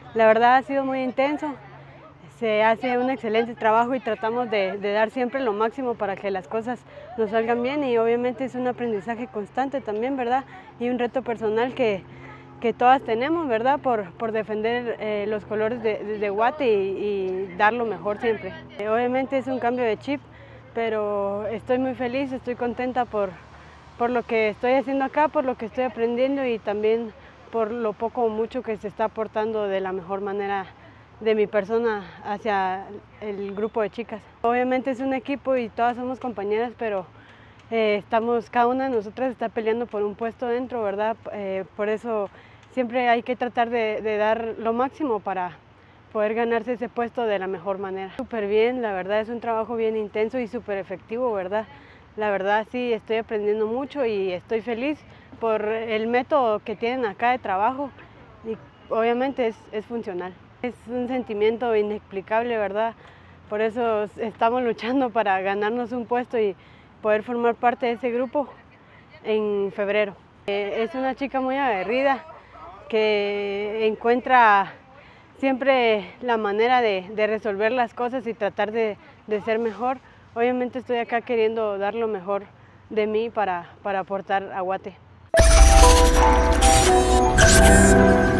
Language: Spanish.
La verdad ha sido muy intenso, se hace un excelente trabajo y tratamos de dar siempre lo máximo para que las cosas nos salgan bien y obviamente es un aprendizaje constante también, ¿verdad? Y un reto personal que todas tenemos, ¿verdad? Por defender los colores de Guate y dar lo mejor siempre. Obviamente es un cambio de chip, pero estoy muy feliz, estoy contenta por lo que estoy haciendo acá, por lo que estoy aprendiendo y también por lo poco o mucho que se está aportando de la mejor manera de mi persona hacia el grupo de chicas. Obviamente es un equipo y todas somos compañeras, pero cada una de nosotras está peleando por un puesto dentro, ¿verdad? Por eso siempre hay que tratar de dar lo máximo para poder ganarse ese puesto de la mejor manera. Súper bien, la verdad es un trabajo bien intenso y súper efectivo, ¿verdad? La verdad sí, estoy aprendiendo mucho y estoy feliz por el método que tienen acá de trabajo y obviamente es funcional. Es un sentimiento inexplicable, ¿verdad? Por eso estamos luchando para ganarnos un puesto y poder formar parte de ese grupo en febrero. Es una chica muy aguerrida que encuentra siempre la manera de resolver las cosas y tratar de ser mejor. Obviamente estoy acá queriendo dar lo mejor de mí para aportar a Guate.